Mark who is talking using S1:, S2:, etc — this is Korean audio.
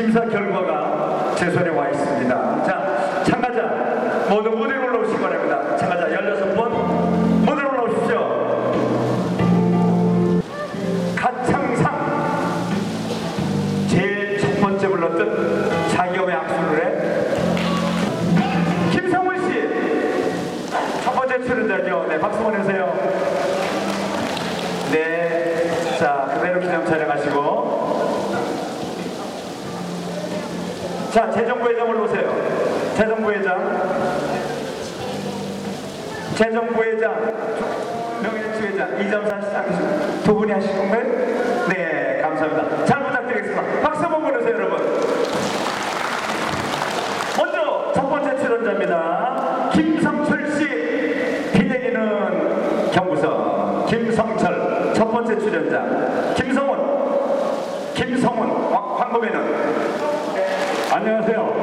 S1: 심사 결과가 제 손에 와 있습니다. 자, 참가자 모두 무대에 올라오시기 바랍니다. 참가자 16분 무대에 올라오십시오. 가창상 제일 첫 번째 불렀던 자기업의 악수를 해 김성훈 씨 첫 번째 출연자죠. 네, 박수 보내세요. 네, 자 그대로 기념 촬영하시고. 자, 재정부회장 올라오세요. 재정부회장, 명예주회장 이점사 시장 두 분이 하실 건가요? 네, 감사합니다. 잘 부탁드리겠습니다. 박수 한번 보내세요, 여러분. 먼저 첫 번째 출연자입니다. 김성철 씨, 비 내리는 경부선 김성철 첫 번째 출연자. 김성훈, 황금에는.
S2: 안녕하세요.